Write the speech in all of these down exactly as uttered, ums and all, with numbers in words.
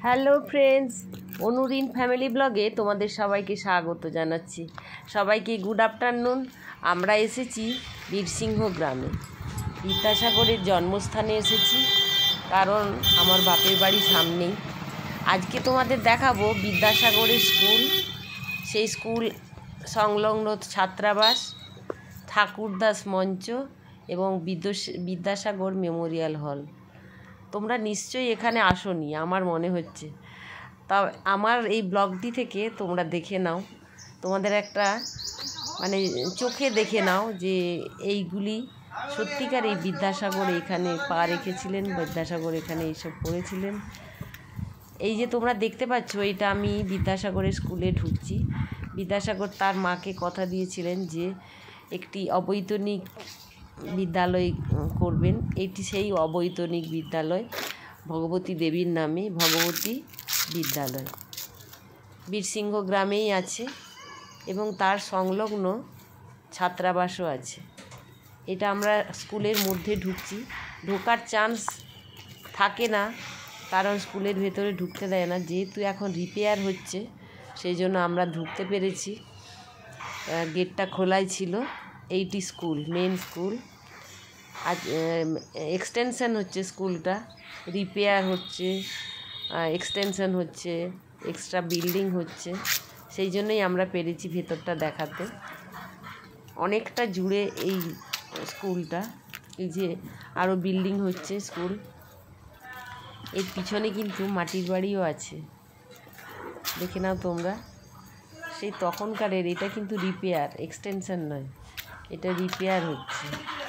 Hello friends, অনুরিন family ব্লগে তোমাদের সবাইকে স্বাগত জানাচ্ছি। সবাইকে গুড আফটারনুন। আমরা এসেছি বীরসিংহ গ্রামে, বিদ্যাসাগরের জন্মস্থানে এসেছি, কারণ আমার বাপের বাড়ি সামনেই। আজকে তোমাদের দেখাবো বিদ্যাসাগরের স্কুল, সেই স্কুল সংলগ্ন ছাত্রাবাস, ঠাকুরদাস মঞ্চ এবং বিদ্যাসাগর মেমোরিয়াল হল। তোমরা নিশ্চয়ই এখানে আসোনি আমার মনে হচ্ছে। তা আমার এই ব্লগটি থেকে তোমরা দেখে নাও, তোমাদের একটা মানে চোখে দেখে নাও যে এইগুলি সত্যিকার এই বিদ্যাসাগর এখানে পা রেখেছিলেন, বিদ্যাসাগর এখানে এইসব পড়েছিলেন। এই যে তোমরা দেখতে পাচ্ছ, এটা আমি বিদ্যাসাগরের স্কুলে ঢুকছি। বিদ্যাসাগর তার মাকে কথা দিয়েছিলেন যে একটি অবৈতনিক বিদ্যালয় করবেন। এটি সেই অবৈতনিক বিদ্যালয়, ভগবতী দেবীর নামে ভগবতী বিদ্যালয়, বীরসিংহ গ্রামেই আছে এবং তার সংলগ্ন ছাত্রাবাসও আছে। এটা আমরা স্কুলের মধ্যে ঢুকছি, ঢোকার চান্স থাকে না, কারণ স্কুলের ভেতরে ঢুকতে দেয় না। যেহেতু এখন রিপেয়ার হচ্ছে সেই জন্য আমরা ঢুকতে পেরেছি, গেটটা খোলাই ছিল। এইটি স্কুল, মেন স্কুল। আজ এক্সটেনশন হচ্ছে, স্কুলটা রিপেয়ার হচ্ছে, এক্সটেনশন হচ্ছে, এক্সট্রা বিল্ডিং হচ্ছে, সেই জন্যই আমরা পেরেছি ভেতরটা দেখাতে। অনেকটা জুড়ে এই স্কুলটা, এই যে আরও বিল্ডিং হচ্ছে স্কুল। এর পিছনে কিন্তু মাটির বাড়িও আছে, দেখে নাও তোমরা। সেই তখনকারের, এটা কিন্তু রিপেয়ার, এক্সটেনশন নয়, এটা রিপেয়ার হচ্ছে।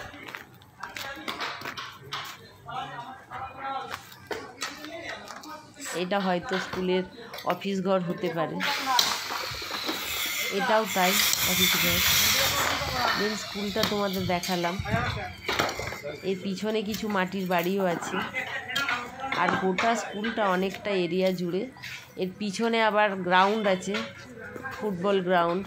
এটা হয়তো স্কুলের অফিস ঘর হতে পারে, এটাও তাই, অফিস ঘর। দেন স্কুলটা তোমাদের দেখালাম। এর পিছনে কিছু মাটির বাড়িও আছে, আর গোটা স্কুলটা অনেকটা এরিয়া জুড়ে। এর পিছনে আবার গ্রাউন্ড আছে, ফুটবল গ্রাউন্ড,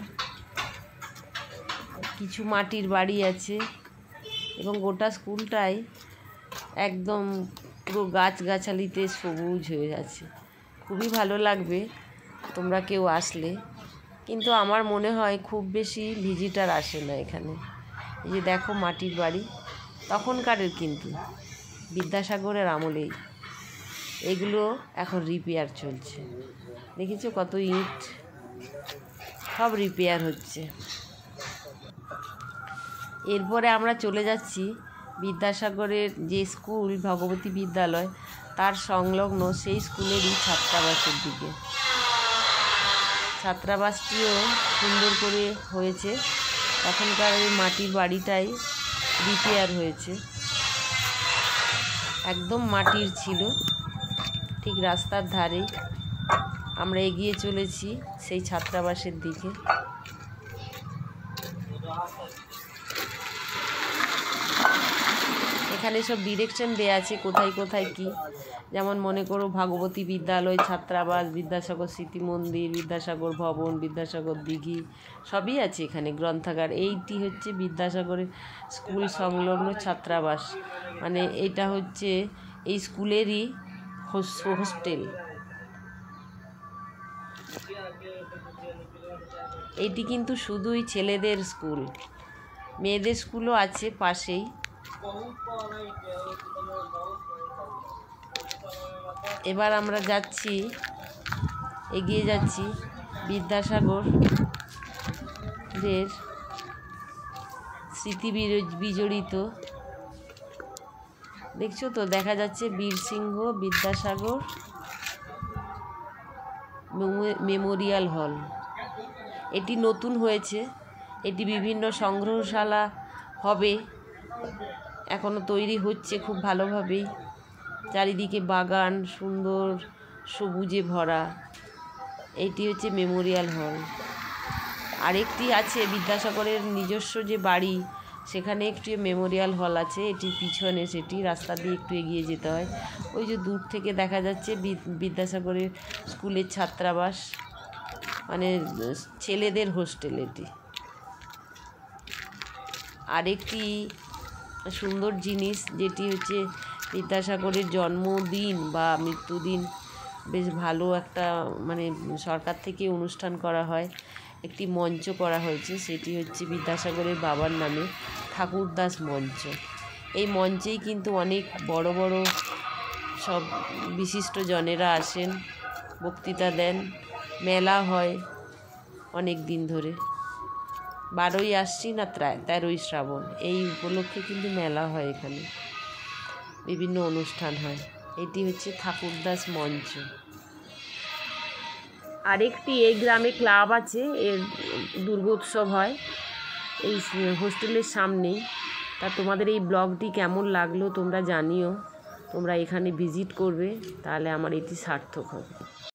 কিছু মাটির বাড়ি আছে এবং গোটা স্কুলটাই একদম পুরো গাছগাছালিতে সবুজ হয়ে আছে। খুবই ভালো লাগবে তোমরা কেউ আসলে, কিন্তু আমার মনে হয় খুব বেশি ভিজিটার আসে না এখানে। এই যে দেখো মাটির বাড়ি, তখনকারের, কিন্তু বিদ্যাসাগরের আমলেই। এগুলো এখন রিপেয়ার চলছে, দেখেছো কত ইট, সব রিপেয়ার হচ্ছে। এরপরে আমরা চলে যাচ্ছি বিদ্যাসাগরের যে স্কুল ভগবতী বিদ্যালয়, তার সংলগ্ন সেই স্কুলেরই ছাত্রাবাসের দিকে। ছাত্রাবাসটিও সুন্দর করে হয়েছে, তখনকার ওই মাটির বাড়িটাই রিপেয়ার হয়েছে। একদম মাটির ছিল, ঠিক রাস্তার ধারে। আমরা এগিয়ে চলেছি সেই ছাত্রাবাসের দিকে। এখানে সব ডিরেকশন দেওয়া আছে, কোথায় কোথায় কি। যেমন মনে করো ভাগবতী বিদ্যালয়, ছাত্রাবাস, বিদ্যাসাগর স্মৃতি মন্দির, বিদ্যাসাগর ভবন, বিদ্যাসাগর দিঘি, সবই আছে এখানে। গ্রন্থাগার, এইটি হচ্ছে বিদ্যাসাগরের স্কুল সংলগ্ন ছাত্রাবাস, মানে এটা হচ্ছে এই স্কুলেরই হোস্টেল। এইটি কিন্তু শুধুই ছেলেদের স্কুল, মেয়েদের স্কুলও আছে পাশেই। এবার আমরা যাচ্ছি, এগিয়ে যাচ্ছি বিদ্যাসাগরের স্মৃতি বিজড়িত, দেখছো তো, দেখা যাচ্ছে বীরসিংহ বিদ্যাসাগর মেমোরিয়াল হল। এটি নতুন হয়েছে, এটি বিভিন্ন সংগ্রহশালা হবে, এখনও তৈরি হচ্ছে খুব ভালোভাবেই। চারিদিকে বাগান, সুন্দর সবুজে ভরা। এইটি হচ্ছে মেমোরিয়াল হল। আরেকটি আছে বিদ্যাসাগরের নিজস্ব যে বাড়ি, সেখানে একটি মেমোরিয়াল হল আছে, এটির পিছনে, সেটি রাস্তা দিয়ে একটু এগিয়ে যেতে হয়। ওই যে দূর থেকে দেখা যাচ্ছে বিদ্যাসাগরের স্কুলের ছাত্রাবাস, মানে ছেলেদের হোস্টেল এটি। আরেকটি সুন্দর জিনিস যেটি হচ্ছে বিদ্যাসাগরের জন্মদিন বা মৃত্যুদিন বেশ ভালো একটা মানে সরকার থেকে অনুষ্ঠান করা হয়, একটি মঞ্চ করা হয়েছে, সেটি হচ্ছে বিদ্যাসাগরের বাবার নামে ঠাকুরদাস মঞ্চ। এই মঞ্চেই কিন্তু অনেক বড় বড় সব বিশিষ্ট জনেরা আসেন, বক্তৃতা দেন, মেলা হয় অনেক দিন ধরে। বারোই আশ্বিন আর তেরোই শ্রাবণ এই উপলক্ষে কিন্তু মেলা হয়, এখানে বিভিন্ন অনুষ্ঠান হয়। এটি হচ্ছে ঠাকুরদাস মঞ্চ। আরেকটি এই গ্রামে ক্লাব আছে, এর দুর্গোৎসব হয় এই হোস্টেলের সামনেই। তা তোমাদের এই ব্লগটি কেমন লাগলো তোমরা জানিও, তোমরা এখানে ভিজিট করবে, তাহলে আমার এটি সার্থক হবে।